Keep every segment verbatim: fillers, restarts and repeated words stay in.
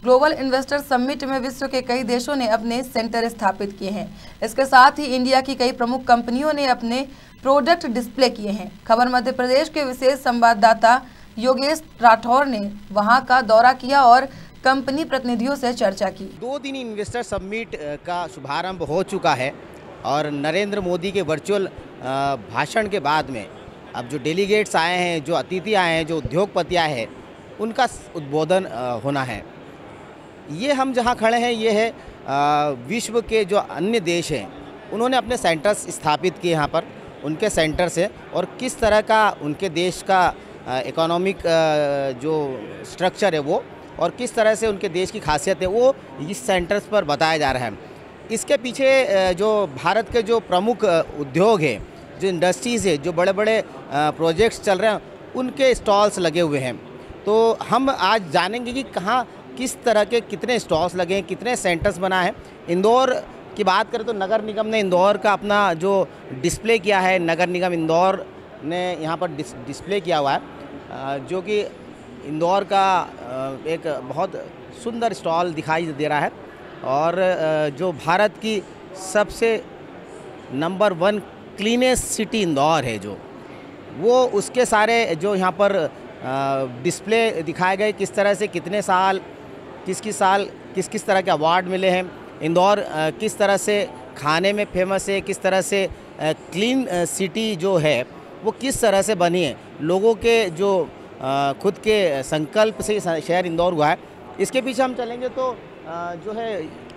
Global investor summit में विश्व के कई देशों ने अपने सेंटर स्थापित किए हैं। इसके साथ ही इंडिया की कई प्रमुख कंपनियों ने अपने प्रोडक्ट डिस्प्ले किए हैं। खबर मध्य प्रदेश के विशेष संवाददाता योगेश राठौर ने वहां का दौरा किया और कंपनी प्रतिनिधियों से चर्चा की। दो दिन इन्वेस्टर समिट का शुभारंभ हो चुका है और नरेंद्र मोदी के वर्चुअल भाषण के बाद में अब जो डेलीगेट्स आए हैं, जो अतिथि आए हैं, जो उद्योगपति आए हैं, उनका उद्बोधन होना है। ये हम जहाँ खड़े हैं ये है विश्व के जो अन्य देश हैं उन्होंने अपने सेंटर्स स्थापित किए यहाँ पर, उनके सेंटर से, और किस तरह का उनके देश का इकोनॉमिक जो स्ट्रक्चर है वो और किस तरह से उनके देश की खासियत है वो इस सेंटर्स पर बताया जा रहा है। इसके पीछे जो भारत के जो प्रमुख उद्योग है, जो इंडस्ट्रीज़ है, जो बड़े बड़े प्रोजेक्ट्स चल रहे हैं, उनके स्टॉल्स लगे हुए हैं। तो हम आज जानेंगे कि कहाँ किस तरह के कितने स्टॉल्स लगे हैं, कितने सेंटर्स बना है। इंदौर की बात करें तो नगर निगम ने इंदौर का अपना जो डिस्प्ले किया है, नगर निगम इंदौर ने यहाँ पर डिस, डिस्प्ले किया हुआ है, जो कि इंदौर का एक बहुत सुंदर स्टॉल दिखाई दे रहा है। और जो भारत की सबसे number one cleanest city Indore है, जो वो उसके सारे जो यहाँ पर डिस्प्ले दिखाए गए, किस तरह से कितने साल किस किस साल किस किस तरह के अवार्ड मिले हैं, इंदौर किस तरह से खाने में फेमस है, किस तरह से क्लीन सिटी जो है वो किस तरह से बनी है, लोगों के जो खुद के संकल्प से शहर इंदौर हुआ है। इसके पीछे हम चलेंगे तो जो है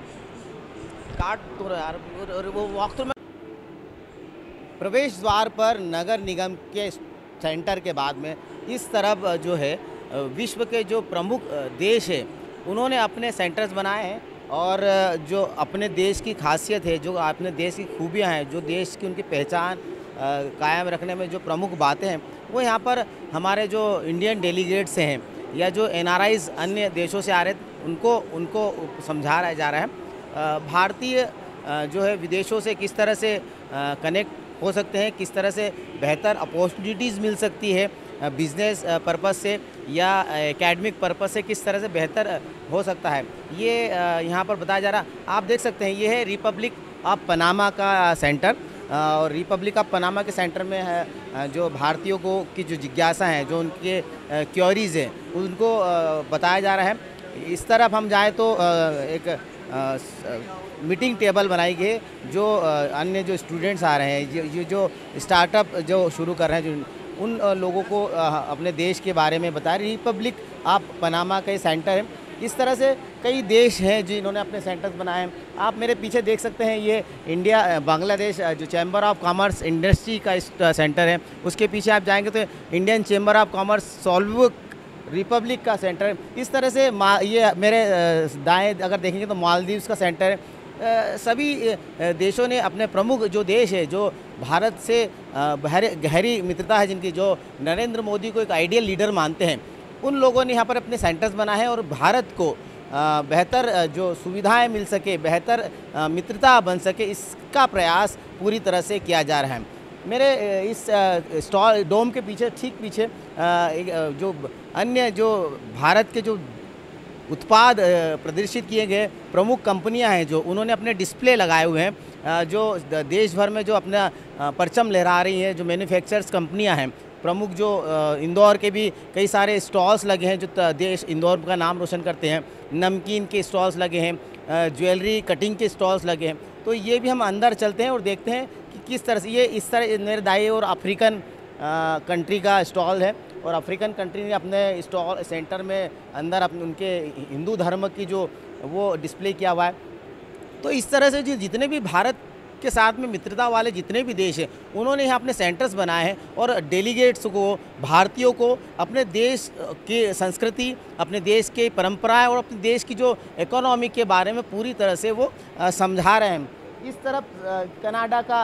काट तो यार वो वॉक थ्रू में प्रवेश द्वार पर नगर निगम के सेंटर के बाद में इस तरफ जो है विश्व के जो प्रमुख देश है उन्होंने अपने सेंटर्स बनाए हैं और जो अपने देश की खासियत है, जो अपने देश की खूबियां हैं, जो देश की उनकी पहचान कायम रखने में जो प्रमुख बातें हैं वो यहाँ पर हमारे जो इंडियन डेलीगेट्स हैं या जो एनआरआईज अन्य देशों से आ रहे उनको उनको समझा रहा जा रहा है। भारतीय जो है विदेशों से किस तरह से कनेक्ट हो सकते हैं, किस तरह से बेहतर अपॉर्चुनिटीज़ मिल सकती है बिज़नेस पर्पस से या एकेडमिक पर्पस से, किस तरह से बेहतर हो सकता है, ये यहाँ पर बताया जा रहा। आप देख सकते हैं ये है रिपब्लिक ऑफ पनामा का सेंटर और रिपब्लिक ऑफ पनामा के सेंटर में है जो भारतीयों को की जो जिज्ञासा है, जो उनके क्वेरीज़ हैं उनको बताया जा रहा है। इस तरफ हम जाएँ तो एक मीटिंग टेबल बनाई गई, जो अन्य जो स्टूडेंट्स आ रहे हैं, ये जो स्टार्टअप जो शुरू कर रहे हैं, जो उन लोगों को अपने देश के बारे में बता रही। रिपब्लिक ऑफ पनामा का सेंटर है। इस तरह से कई देश हैं जिन्होंने अपने सेंटर्स बनाए हैं। आप मेरे पीछे देख सकते हैं ये इंडिया बांग्लादेश जो चैम्बर ऑफ कॉमर्स इंडस्ट्री का सेंटर है, उसके पीछे आप जाएंगे तो इंडियन चैम्बर ऑफ कॉमर्स सोलुवुक रिपब्लिक का सेंटर है। इस तरह से ये मेरे दाएं अगर देखेंगे तो मालदीव्स का सेंटर है। सभी देशों ने अपने प्रमुख जो देश है, जो भारत से गहरी मित्रता है, जिनकी जो नरेंद्र मोदी को एक आइडियल लीडर मानते हैं, उन लोगों ने यहाँ पर अपने सेंटर्स बनाए हैं और भारत को बेहतर जो सुविधाएं मिल सके, बेहतर मित्रता बन सके, इसका प्रयास पूरी तरह से किया जा रहा है। मेरे इस स्टॉल डोम के पीछे ठीक पीछे जो अन्य जो भारत के जो उत्पाद प्रदर्शित किए गए प्रमुख कंपनियां हैं, जो उन्होंने अपने डिस्प्ले लगाए हुए हैं, जो देश भर में जो अपना परचम लहरा रही हैं, जो मैन्युफैक्चरर्स कंपनियां हैं प्रमुख, जो इंदौर के भी कई सारे स्टॉल्स लगे हैं जो देश इंदौर का नाम रोशन करते हैं। नमकीन के स्टॉल्स लगे हैं, ज्वेलरी कटिंग के स्टॉल्स लगे हैं। तो ये भी हम अंदर चलते हैं और देखते हैं कि किस तरह से ये इस तरह मेरे दाएं और अफ्रीकन कंट्री का स्टॉल है और अफ्रीकन कंट्री ने अपने स्टॉल सेंटर में अंदर अपने उनके हिंदू धर्म की जो वो डिस्प्ले किया हुआ है। तो इस तरह से जो जितने भी भारत के साथ में मित्रता वाले जितने भी देश हैं उन्होंने यहाँ अपने सेंटर्स बनाए हैं और डेलीगेट्स को, भारतीयों को अपने देश की संस्कृति, अपने देश के परंपराएं और अपने देश की जो इकोनॉमी के बारे में पूरी तरह से वो समझा रहे हैं। इस तरफ कनाडा का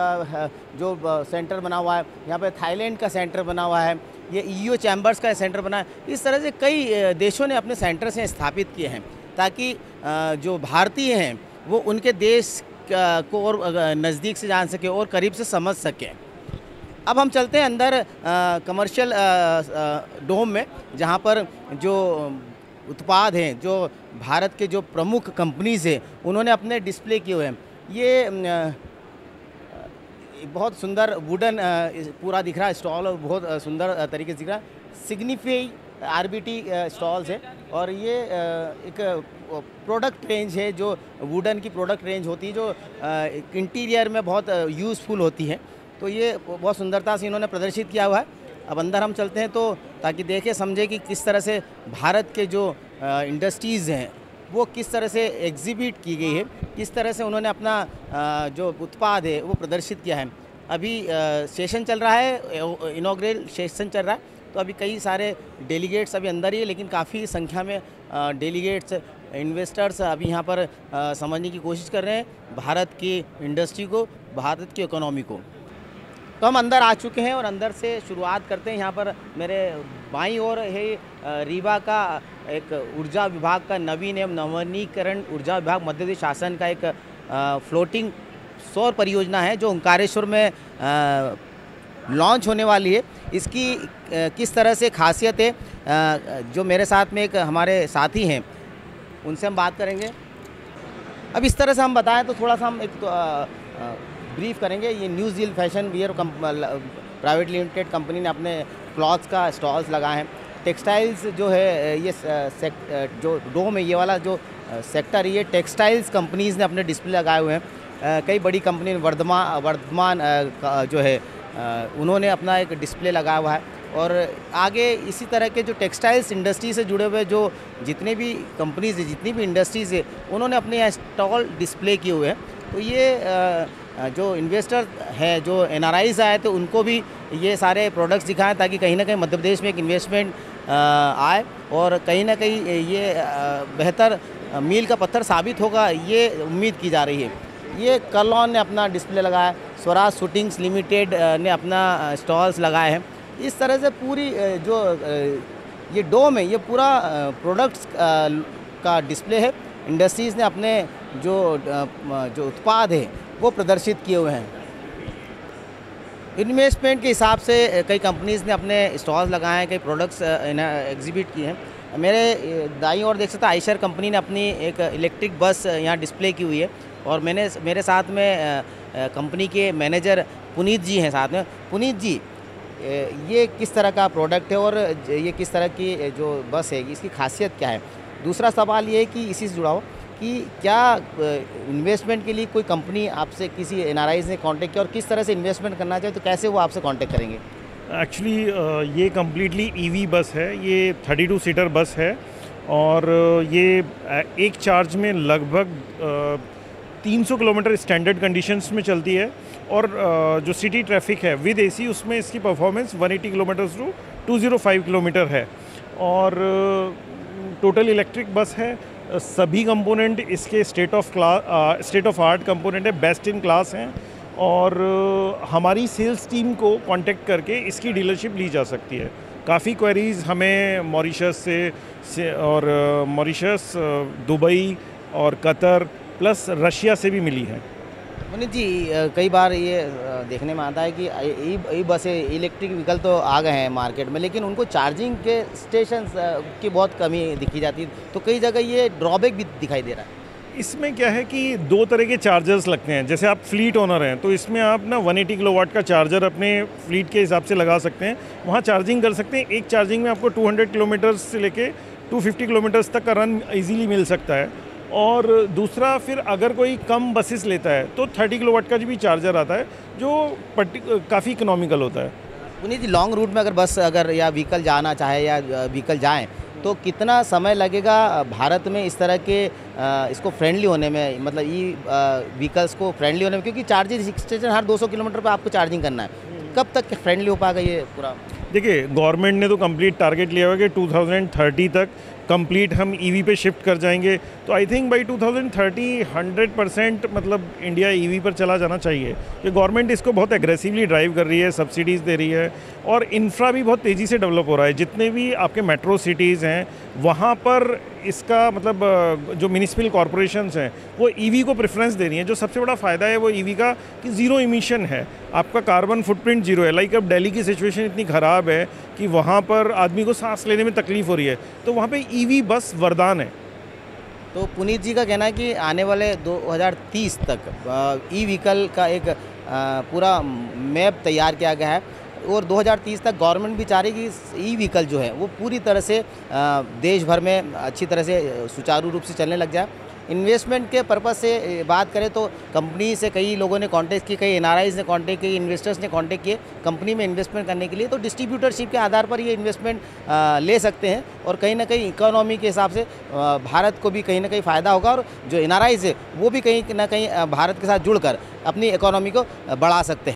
जो सेंटर बना हुआ है, यहाँ पे थाईलैंड का सेंटर बना हुआ है, ये ईयू चैम्बर्स का सेंटर बना है। इस तरह से कई देशों ने अपने सेंटर्स स्थापित किए हैं ताकि जो भारतीय हैं वो उनके देश को और नज़दीक से जान सके और करीब से समझ सके। अब हम चलते हैं अंदर कमर्शियल डोम में, जहाँ पर जो उत्पाद हैं, जो भारत के जो प्रमुख कंपनीज़ हैं, उन्होंने अपने डिस्प्ले किए हुए हैं। ये अ, बहुत सुंदर वुडन पूरा दिख रहा है स्टॉल, और बहुत सुंदर तरीके से दिख रहा है। सिग्निफाई आरबीटी स्टॉल्स है, और ये एक प्रोडक्ट रेंज है जो वुडन की प्रोडक्ट रेंज होती है, जो इंटीरियर में बहुत यूज़फुल होती है। तो ये बहुत सुंदरता से इन्होंने प्रदर्शित किया हुआ है। अब अंदर हम चलते हैं तो ताकि देखें समझें कि किस तरह से भारत के जो इंडस्ट्रीज़ हैं वो किस तरह से एग्जिबिट की गई है, किस तरह से उन्होंने अपना जो उत्पाद है वो प्रदर्शित किया है। अभी सेशन चल रहा है, इनॉग्रेल सेशन चल रहा है, तो अभी कई सारे डेलीगेट्स अभी अंदर ही है, लेकिन काफ़ी संख्या में डेलीगेट्स इन्वेस्टर्स अभी यहाँ पर समझने की कोशिश कर रहे हैं भारत की इंडस्ट्री को, भारत की इकोनॉमी को। तो हम अंदर आ चुके हैं और अंदर से शुरुआत करते हैं। यहाँ पर मेरे बाईं ओर है रीवा का एक ऊर्जा विभाग का नवीन एवं नवीनीकरण ऊर्जा विभाग मध्य प्रदेश शासन का एक फ्लोटिंग सौर परियोजना है जो ओंकारेश्वर में लॉन्च होने वाली है। इसकी किस तरह से खासियत है, जो मेरे साथ में एक हमारे साथी हैं उनसे हम बात करेंगे। अब इस तरह से हम बताएं तो थोड़ा सा हम एक तो, आ, आ, ब्रीफ करेंगे। ये new zeal fashion wear private limited company ने अपने क्लॉथ्स का स्टॉल्स लगाए हैं। टेक्सटाइल्स जो है ये सेक, जो डोम है, ये वाला जो सेक्टर, ये टेक्सटाइल्स कंपनीज़ ने अपने डिस्प्ले लगाए हुए हैं। कई बड़ी कंपनी वर्धमान वर्धमान जो है उन्होंने अपना एक डिस्प्ले लगाया हुआ है, और आगे इसी तरह के जो टेक्सटाइल्स इंडस्ट्री से जुड़े हुए जो जितने भी कंपनीज़ है, जितनी भी इंडस्ट्रीज़ है, उन्होंने अपने यहाँ स्टॉल डिस्प्ले किए हुए हैं। तो ये जो इन्वेस्टर हैं, जो एन आर आईज़ आए, तो उनको भी ये सारे प्रोडक्ट्स दिखाएं ताकि कहीं ना कहीं मध्य प्रदेश में एक इन्वेस्टमेंट आए, और कहीं ना कहीं ये बेहतर मील का पत्थर साबित होगा, ये उम्मीद की जा रही है। ये कर्लॉन ने अपना डिस्प्ले लगाया, स्वराज शूटिंग्स लिमिटेड ने अपना स्टॉल्स लगाए हैं। इस तरह से पूरी जो ये डोम है, ये पूरा प्रोडक्ट्स का डिस्प्ले है। इंडस्ट्रीज़ ने अपने जो जो उत्पाद है वो प्रदर्शित किए हुए हैं। इन्वेस्टमेंट के हिसाब से कई कंपनीज़ ने अपने स्टॉल्स लगाए हैं, कई प्रोडक्ट्स एग्जिबिट किए हैं। मेरे दाईं ओर देख सकते हैं आयशर कंपनी ने अपनी एक इलेक्ट्रिक बस यहाँ डिस्प्ले की हुई है, और मैंने मेरे साथ में कंपनी के मैनेजर पुनीत जी हैं साथ में। पुनीत जी, ये किस तरह का प्रोडक्ट है और ये किस तरह की जो बस है इसकी खासियत क्या है? दूसरा सवाल ये है कि इसी से जुड़ा हो कि क्या इन्वेस्टमेंट के लिए कोई कंपनी आपसे किसी एन आर आईज़ ने कांटेक्ट किया, और किस तरह से इन्वेस्टमेंट करना चाहे तो कैसे वो आपसे कांटेक्ट करेंगे? एक्चुअली ये कम्प्लीटली ईवी बस है, ये थर्टी टू सीटर बस है, और ये एक चार्ज में लगभग तीन सौ किलोमीटर स्टैंडर्ड कंडीशंस में चलती है, और जो सिटी ट्रैफिक है विद एसी उसमें इसकी परफॉर्मेंस एक सौ अस्सी किलोमीटर टू दो सौ पाँच किलोमीटर है, और टोटल इलेक्ट्रिक बस है। सभी कंपोनेंट इसके state of class state of art component है, बेस्ट इन क्लास हैं, और हमारी सेल्स टीम को कांटेक्ट करके इसकी डीलरशिप ली जा सकती है। काफ़ी क्वेरीज़ हमें मॉरिशस से, से और मॉरिशस, दुबई और कतर प्लस रशिया से भी मिली है। पुनीत जी, कई बार ये देखने में आता है कि ई बसें, इलेक्ट्रिक व्हीकल तो आ गए हैं मार्केट में, लेकिन उनको चार्जिंग के स्टेशन की बहुत कमी दिखी जाती है, तो कई जगह ये ड्रॉबैक भी दिखाई दे रहा है। इसमें क्या है कि दो तरह के चार्जर्स लगते हैं। जैसे आप फ्लीट ओनर हैं तो इसमें आप ना एक सौ अस्सी किलोवाट का चार्जर अपने फ्लीट के हिसाब से लगा सकते हैं, वहाँ चार्जिंग कर सकते हैं। एक चार्जिंग में आपको दो सौ किलोमीटर्स से लेके दो सौ पचास किलोमीटर्स तक का रन इजीली मिल सकता है। और दूसरा, फिर अगर कोई कम बसेस लेता है तो तीस किलोवाट का भी चार्जर आता है जो काफ़ी इकोनॉमिकल होता है। पुनीत जी, लॉन्ग रूट में अगर बस अगर या व्हीकल जाना चाहे या व्हीकल जाएं तो कितना समय लगेगा भारत में इस तरह के इसको फ्रेंडली होने में, मतलब ई व्हीकल्स को फ्रेंडली होने में, क्योंकि चार्जिंग स्टेशन हर दो सौ किलोमीटर पे आपको चार्जिंग करना है, कब तक फ्रेंडली हो पाएगा ये पूरा? देखिए, गवर्नमेंट ने तो कंप्लीट टारगेट लिया हुआ है कि टू थाउजेंड थर्टी तक कंप्लीट हम ईवी पे शिफ्ट कर जाएंगे। तो I think by two thousand thirty hundred percent मतलब इंडिया ईवी पर चला जाना चाहिए। ये गवर्नमेंट इसको बहुत एग्रेसिवली ड्राइव कर रही है, सब्सिडीज़ दे रही है, और इंफ्रा भी बहुत तेज़ी से डेवलप हो रहा है। जितने भी आपके मेट्रो सिटीज़ हैं वहाँ पर इसका मतलब अ, जो म्यूनिसिपल कॉरपोरेशंस हैं वो ईवी को प्रेफरेंस दे रही हैं। जो सबसे बड़ा फ़ायदा है वो ईवी का कि ज़ीरो इमिशन है, आपका कार्बन फुटप्रिंट जीरो है। लाइक अब दिल्ली की सिचुएशन इतनी ख़राब है कि वहाँ पर आदमी को सांस लेने में तकलीफ़ हो रही है, तो वहाँ पे ईवी बस वरदान है। तो पुनीत जी का कहना है कि आने वाले दो हज़ार तीस तक ई व्हीकल का एक अ, पूरा मैप तैयार किया गया है और दो हज़ार तीस तक गवर्नमेंट भी चाह रही है कि ई व्हीकल जो है वो पूरी तरह से अ, देश भर में अच्छी तरह से सुचारू रूप से चलने लग जाए। इन्वेस्टमेंट के पर्पज़ से बात करें तो कंपनी से कई लोगों ने कांटेक्ट की, कई एनआरआईज ने कांटेक्ट किए, इन्वेस्टर्स ने कांटेक्ट किए कंपनी में इन्वेस्टमेंट करने के लिए। तो डिस्ट्रीब्यूटरशिप के आधार पर ये इन्वेस्टमेंट ले सकते हैं और कहीं ना कहीं इकोनॉमी के हिसाब से आ, भारत को भी कहीं ना कहीं फ़ायदा होगा और जो एनआरआईज है वो भी कहीं ना कहीं भारत के साथ जुड़कर अपनी इकोनॉमी को बढ़ा सकते हैं।